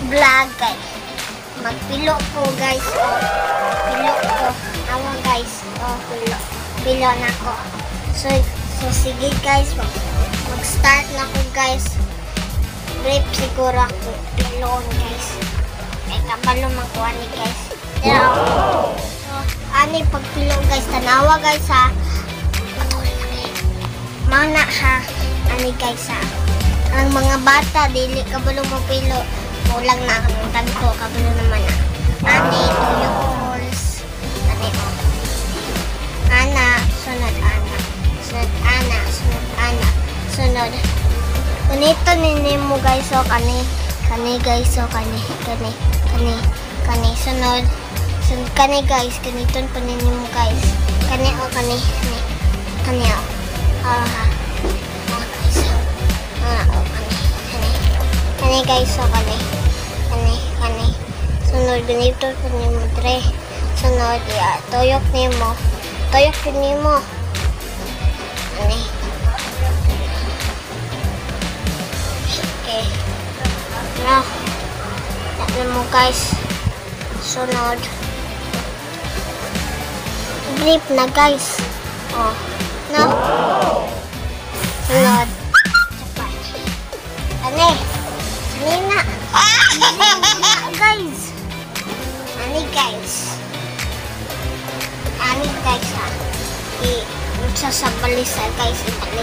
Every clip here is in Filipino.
vlog guys. Magpilo ko guys. Oh, pilo ko. Awa guys. Oh, pilo na ko. So sige guys. Mag-start na ko guys. Brief siguro ako pilon guys. Kaya kabalo magkuha ni guys. Ani pagpilo guys. Tanawa guys ha. Mana ha. Ani guys ha. Ang mga bata, dili kabalo mo pilo. Mulang na ako ng tanto, kabalo naman na. Ani, tuyok falls. Ani, o. Ana, sunod ana. Sunod ana, sunod ana. Sunod. Unito nini mo guys, o. Kani guys, o. Kani. Sunod. Sunod kani guys. Kaniton pa nini mo guys. Kani, o. Kani, o. Ha. Kani guys, so kani. Sunod, ganito po ni mo, dre. Sunod, toyok ni mo. Kani. Okay. No. Yan mo guys. Sunod. Grip na guys. Oh. No. Sunod. Kani. Nina. Guys. Ani guys ha. Sasabalis ha guys.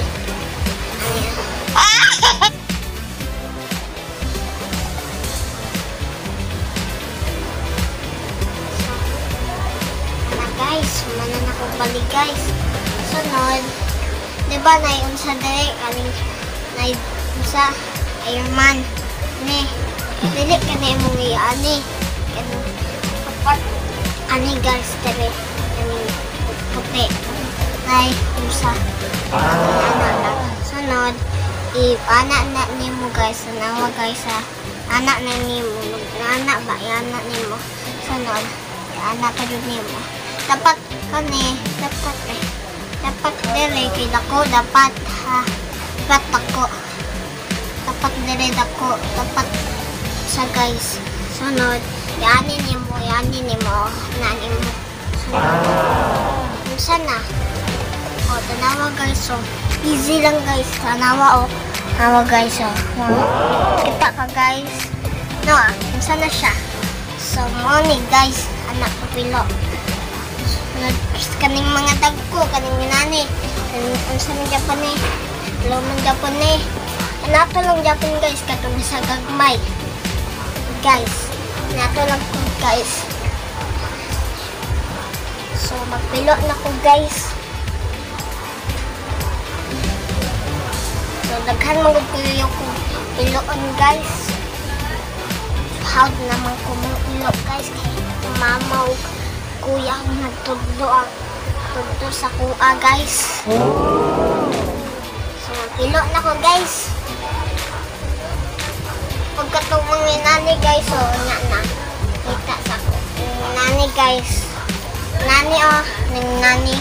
Guys, mana na ko balik guys. Sunod. Diba na yung sa direct. Na yung sa Ironman. Dili ka na yung mga ani. Ani guys, tabi. Puti. Ay, usa. Sunod. Anak na ni mo guys. Sanawa guys ha. Anak na ni mo. Anak ba? Anak ni mo. Sunod. Anak ka doon ni mo. Dapat kani. Dapat dili. Kay dako. Dapat ha. Dapat dako. Dapat dili dako. Dapat sa guys. Sunod. Yanin ni mo. Nani mo. Sunod. Sana. O, tanawa guys. So, easy lang guys. Tanawa o. Tanawa guys o. Kita ka guys. No, sana siya. So, morning guys. Anak ko pilo. Sunod. Kaning mga dagko. Kaning minani. Unsa ng Japan eh. Lumang Japan eh. Nato lang Japan guys. Katong sa gagmay. Guys. Nato lang ko guys. So, magpilo na ko guys. So, daghan magpilo ko piloon guys. Hawd naman ko magpilo guys. Kaya mama o kuya nagtugdo sa kuha guys. So, magpilo na ko guys. Pagkatong mga nani guys, so na kita sa ko. Nani guys. Nani oh, nani.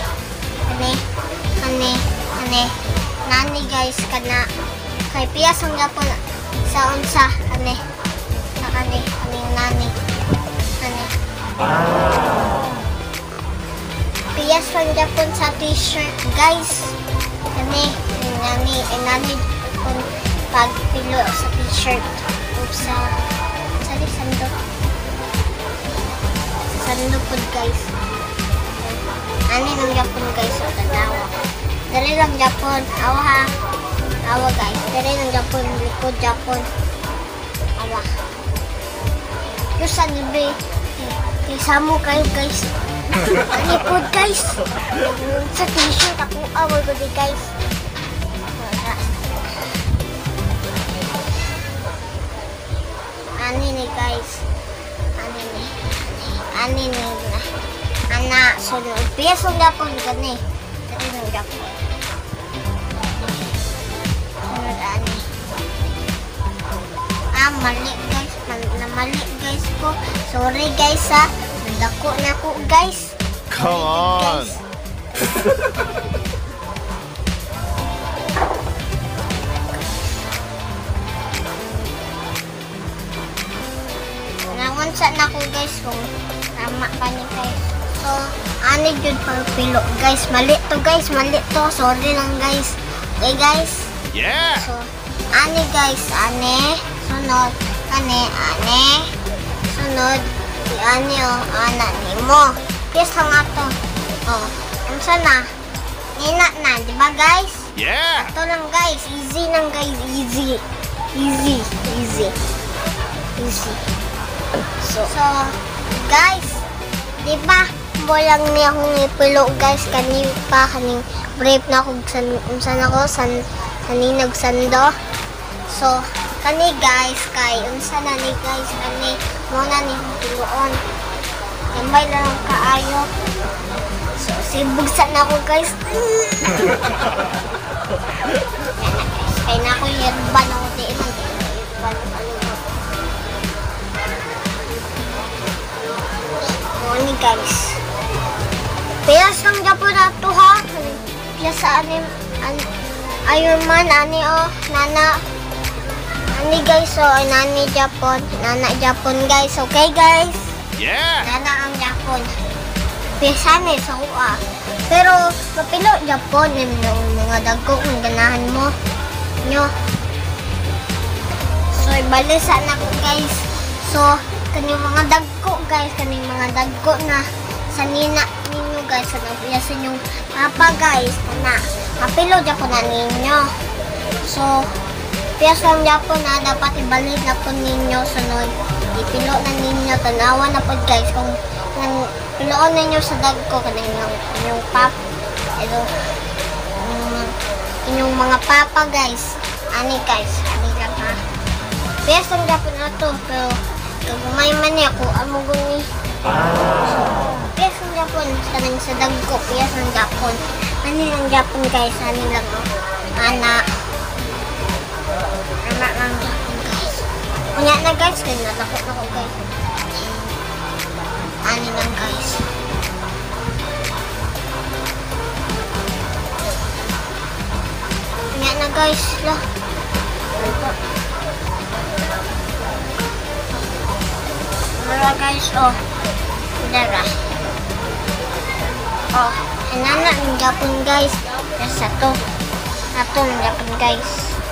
Nani guys kana kay piyas ang gapon sa unsa kani. Sa kani nani. Piyas ang gapon sa t-shirt guys. Nani kung pagpilo sa t-shirt. Sa sando po guys. Ani lang Japon guys. O tanawa. Dari lang Japon. Awa ha. Awa guys. Dari lang Japon. Likod Japon. Awa. Yung sa nibi. Kisamo kayo guys. Likod guys. Sa t-shirt ako. Awa ko di guys. Ani ni guys. Ani ni na. Ana sunod. Piyas ang gapon gani. Dali ng gapon. Sunod ani. Mali guys. Mali guys ko. Sorry guys ha. Nandako na ko guys. Come on. Unsa na ko guys kung tama pa ni guys. So, ani jud pang pilo guys. Mali to guys, mali to. Sorry lang guys. Okay guys? Yeah! So, ani guys, ani. Sunod, ani. Sunod, si ani o, anak ni mo. Yes lang ato. Oh, unsa na? Nina na, di ba guys? Yeah! Ito lang guys, easy lang guys, easy. Easy. So guys, di ba? Walang niya akong ipilo guys, kaning brave na akong unsan ako, kaninag sando. So, kani guys, kay unsa na ni guys, kani muna ni piloon. Kambay lang kaayo. So, sibugsa na ako guys. Kaya na ako yerban ako diin. Ni guys. Piyas lang Japon na ito ha. Piyas sa Iron Man, ani o, nana. Ani guys, so, nani Japon. Nana Japon guys, okay guys? Yeah! Nana ang Japon. Piyasa ni sa ua. Pero, mapilo Japon, yung mga dago kung ganahan mo. Nyo. So, ibalisa na ko guys. So, kaning mga dagko guys, kaning mga dagko na sanina ninyo guys, sa nagpiyasan yung papa guys, na mapilo Japon na ninyo. So, piyas lang Japon na dapat ibalik na po ninyo sunod. Ipilo na ninyo, tanawa na po guys kung piloon ninyo sa dagko kaning inyong pap, inyong mga papa guys. Ani guys, ani lang ha. Piyas lang Japon na to, pero kagumay man niya ko amo guni. Piyas ng Japon kanang sa dagko, piyas ng Japon. Ani ng Japon guys, ani lang anak ng Japon guys. Kunya na guys, kaya natakot na ko guys. Ani lang guys. Kunya na guys lah. Dara guys, oh. Dara. Oh, nana ng Japon guys. Yes, ato ng Japon guys.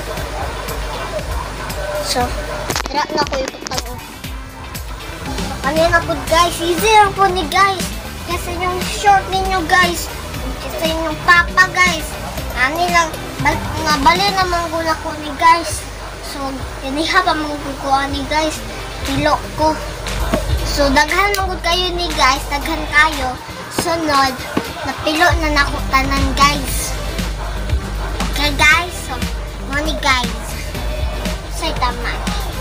So, dara na ko iputang. Kanina po guys, easy lang po ni guys. Kasi yung short ninyo guys. Kasi yung papa guys. Ani lang, bali naman gula ko ni guys. So, iniha pa magkukuha ni guys. Pilo ko. So, daghan magod kayo ni guys, daghan kayo. Sunod, napilo na nakutanan guys. Okay guys, so, money guys. Say tama.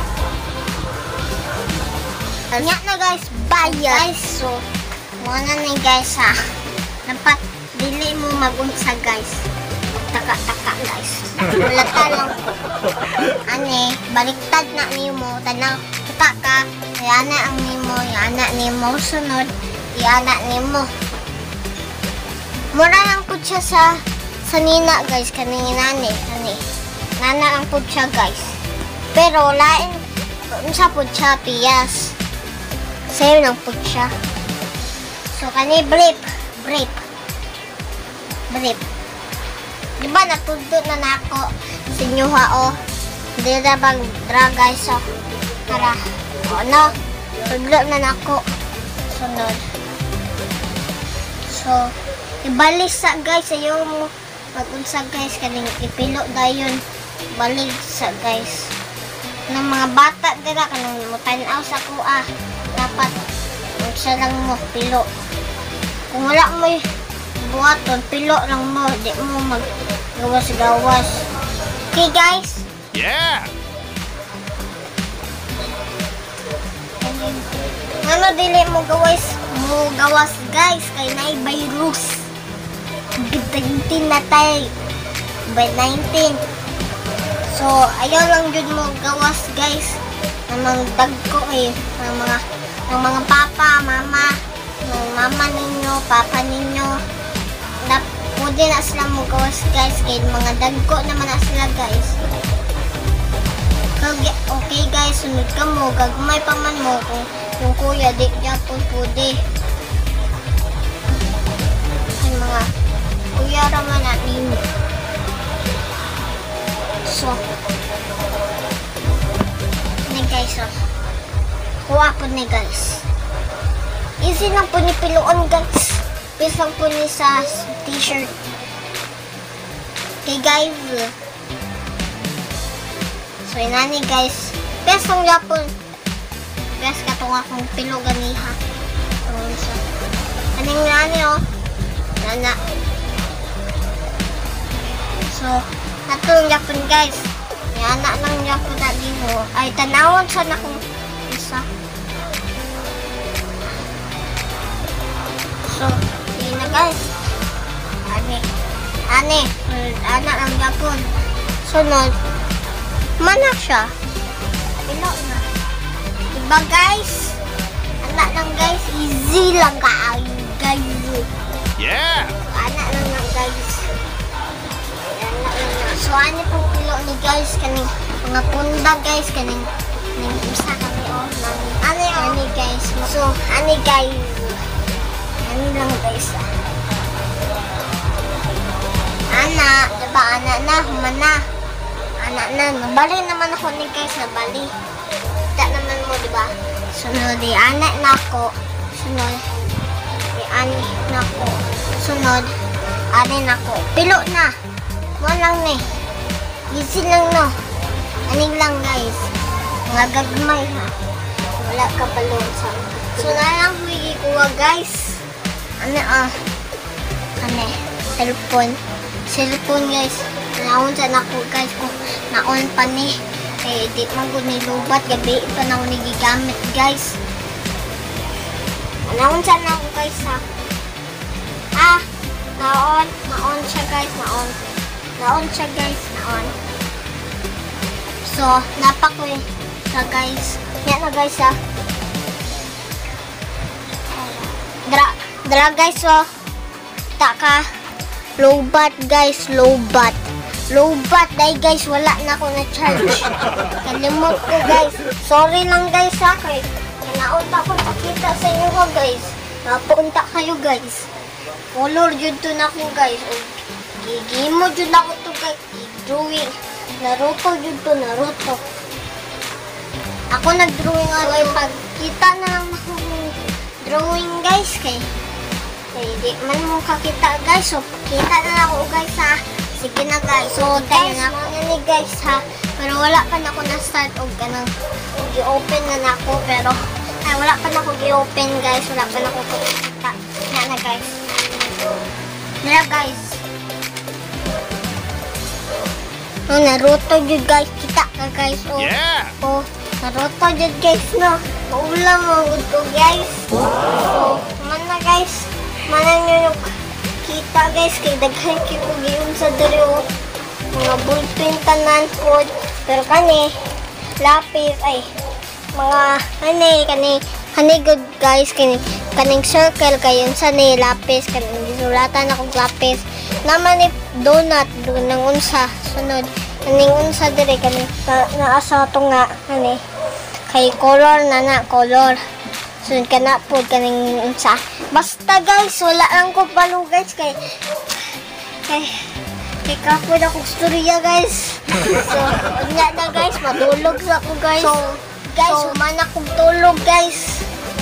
Kanya na guys, bayad. Guys, so, muna na guys ha. Dapat, dili mo magunsa guys. Taka-taka guys. Wala ka lang. Ani, baliktad na niyo mo. Tanaw, kita ka. Yana ang nimo, yana nimo. Sunod, yana nimo. Mura lang po siya sa nina guys. Kaning nani. Nana ang po siya guys. Pero lain, unsa po siya piyas. Same lang po siya. So, kani brave. Diba natudot na nako sa inyo ha o. Hindi na bang dra guys o. Tara. O no. Tudlo na nako. Sunod. So, ibalik sa guys. Ayaw mo pag-unsa guys. Kaning ipilo dayon. Balik sa guys. Ng mga bata dira kanang mutanaw sa kuha. Dapat unsa lang mo pilo. Kung wala mo buhaton, pilo lang mo. Di mo maggawas-gawas. Okay guys? Yeah! Ano dili mo gawas guys? Kay na virus. COVID-19 na tayo. COVID-19. So, ayaw lang dyan mo gawas guys. Namang dagko eh. Ng mga papa, mama. Ng mama ninyo, papa ninyo. Pwede na sila mo gawas guys. Kaya mga dagko naman na sila guys. Okay guys, sunod ka mo. Gagmay pa man mo kung yung kuya di Japon pwede. Ay mga kuya raman na nimo. So, ni guys, kuha po ni guys. Easy lang po ni piluon guys. Bis lang po ni sa t-shirt. Okay guys. So, inani guys. Best ang Japon. Best ka itong akong pilo ganiha. So, aning nani oh. Nana. So, nato ang Japon guys. Yana lang Japon na dito. Ay, tanawon sa na kung isa. So, yun na guys. Ani. Anak ang Japon. Sunod. Mana siya. Pilo na. Diba guys? Anak lang guys. Easy lang ka guys. Yeah! Anak lang guys. Anak lang. So, ano pong pilo ni guys? Kaning mga punda guys. Kaning isa kami oh. Ani guys. So, ani guys. Ani lang guys. Anak. Diba anak na. Humana. Anak na. Nabali naman ako ni guys. Nabali. Kita naman mo diba? Sunod. Di anak na ako. Sunod. Di ani na ako. Sunod. Ani na ako. Pilo na. Walang ni. Easy lang no. Aning lang guys. Mga gagmay ha. Wala ka palong sa. So na lang huwigi kuha guys. Ano cellphone. Cellphone guys. Naon sa nako guys kung naon pa ni. Eh di man gud ni lubat gabi pa na ni gigamit guys. Naon sa nako guys ha. Naon siya guys, naon siya guys, naon. So, napakoy sa guys. Yan na guys ha. Dra guys so. Taka. Lowbat guys, lowbat. Lowbat dahil guys, wala na ako na charge. Kalimot ko guys. Sorry lang guys ha. Kaya naunta ko pakita sa inyo ko guys. Napunta kayo guys. Color jud to na ko guys. Gigimo jud ako to guys. Drawing. Naruto jud to, Naruto. Ako nag-drawing nga guys. Pagkita na lang ako drawing guys kay di man mo kakita guys. So kita na ako guys ha. Sige na guys. So guys, mga ni guys ha. Pero wala pa na ako na-start og kanang i-open na ako. Pero ay wala pa na ako i-open guys. Wala pa na ako kakita. Yan na guys. Nila guys. Oh, Naruto jud guys. Kita ka guys. Oh. Yeah! Oh, Naruto jud guys no. Maulam mo ko guys. So, man na guys. Manan nyo yung kita guys. Kay daghan kayo giyon sa diri oh. Mga ballpen tanan po. Pero kani lapis ay mga kani good guys. Kaning circle kayon sa ni lapis. Kaning sulatan akong lapis. Naman ni donut nang unsa sunod. Kaning unsa diri kaning naasa to nga kay color na color. Sunod ka na po kaning unsa. Basta guys, wala lang ko palo guys kay kapod akong storya guys. So, unya na guys, matulog sa ako guys. So guys, man akong tulog guys.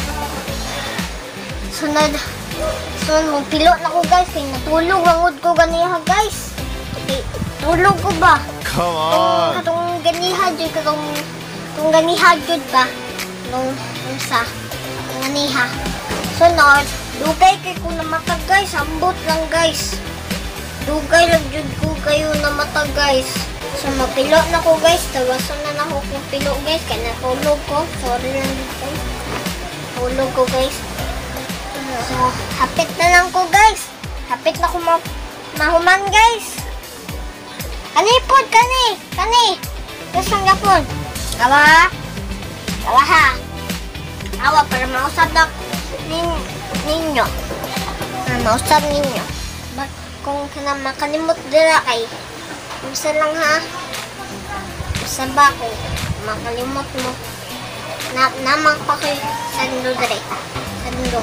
Sunod magpilo na ko guys kay natulog wangod ko ganiha guys. Okay, tulog ko ba? Come on! Katong ganiha jud katong ganiha jud ba? Nung unsa? Ganiha. Sunod, dugay kay ko na mata guys, ambot lang guys. Dugay lang jud ko kayo na mata guys. So mapilo na ko guys, tawasan na ako kung pilo guys, kaya natulog ko. Sorry lang guys. Tulog ko guys. So, hapit na lang ko guys. Hapit na ko mahuman guys. Kanipod, kani. Kusang gapon. Awa ha. Awa para mausap na ninyo. Mausap ninyo. Kung makalimot dira kay, usa lang ha. Usa ba ko? makalimot mo. Namang pa kay Sando dire. Sando.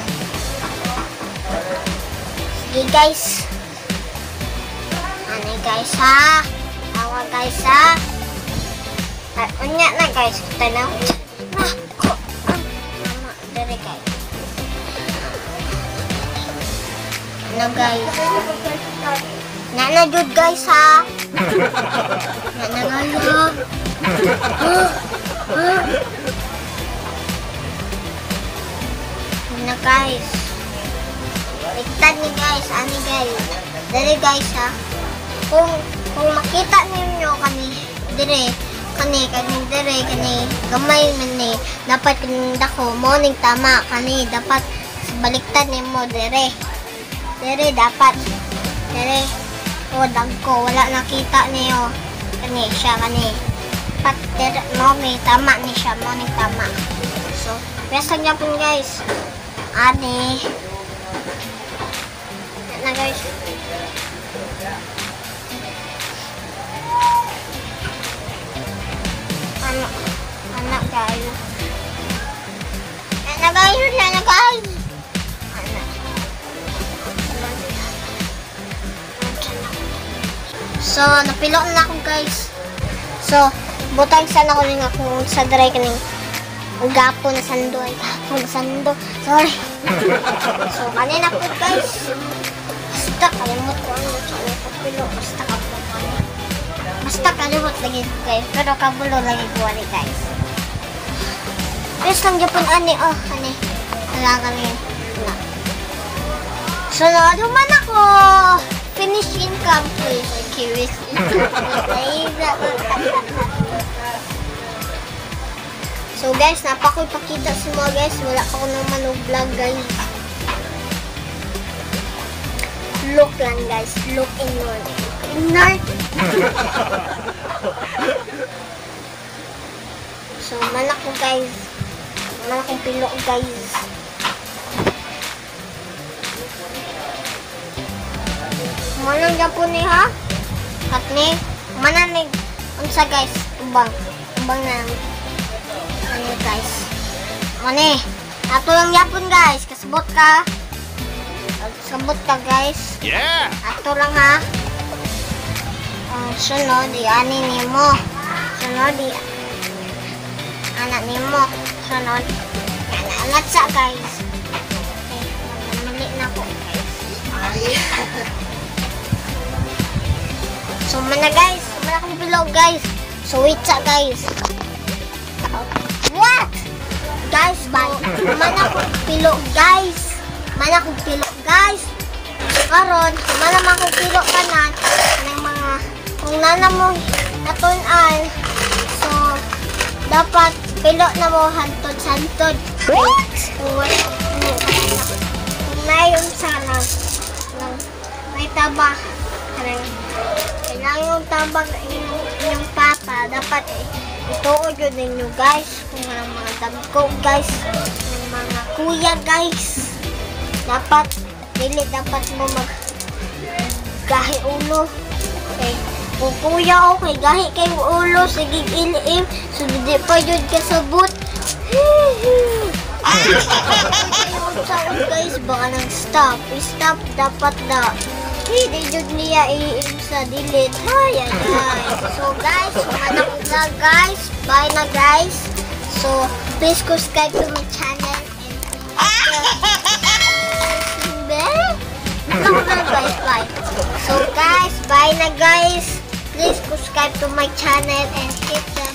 Sige guys. Ano guys ha? Tawa guys ha? At unya na guys. Tanaw. Ko. Mama dire guys. Ano guys? Nana jud guys ha. Nana guys. Na guys. Ligtad ni guys, ani guys. Dere guys ha. Kung makita ninyo kani dire kani dire kani gamay man ni dapat kani dako morning tama kani dapat baliktad nimo dire. Dire dapat dire o dagko wala nakita niyo kani siya kani pat dire morning tama ni siya morning tama. So, basta niya po guys. Ani na guys. Anak guys. Anak guys. So, napilok na ako guys. So, butang sana ko rin ako sa dry kaning gapo na sando ay gapo na sando. Sorry. So, kanina po guys. Basta kalimot ko ano sa pilo. Basta kabulo. Basta kalimot lagi guys. Pero kabulo lagi ko ani guys. Yes lang Japon ani. Oh, ani. Wala kami. Sunod human ako. Finish income please. Curious. So guys, napakoy pakita sa mga guys. Wala pa ako naman vlog guys. Look lang guys. Look inward. Inward. So manak ko guys. Manak kong pilo guys. Manang Japon ni ha? At ni mananig. Unsa guys? Ubang na. Ano guys? Mani, ato lang yapon guys. Kasabot ka. Kasabot ka guys. Yeah! Ato lang ha. Sunod, ani nimo. Sunod, anak nimo. Sunod. Anak sa guys. Okay, mali na ko guys. So, mana guys. Mana akong bilog guys. So, wait sa guys. What? Guys, bye. Mana akong pilok, guys. Mana akong pilok, guys. Karon, mana man akong pilok kanan ng mga kung nana mo natunan. So, dapat pilok na mo hantod-hantod. What? Kung nayon sana may taba. Kailangan yung tabang yung papa. Dapat ituod yun ninyo guys. Kung mga dagko guys. Yung mga kuya guys. Dapat, dapat mo gahi ulo. Okay. Kung kuya okay, gahi kay ulo. Sige ilim. So, di pa yun kasabot. Guys, baka nang stop. Stop dapat na. Hindi yun niya i-aim sa delete. Ay. So guys, mana ko na guys. Bye na guys. So, please subscribe to my channel. And guys, bye. So guys, bye na guys. Please subscribe to my channel and hit the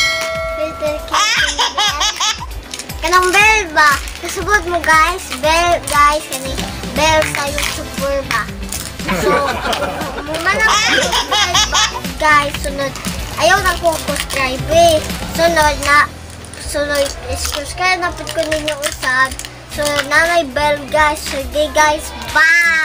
kanang bell ba? Kasabot mo guys. Bell guys. Bell sa YouTuber ba? So, mumana ko guys, sunod. Ayaw na ko subscribe eh. Sunod, subscribe na po ko ninyo usab. So, nanay bell guys. Sige guys, bye!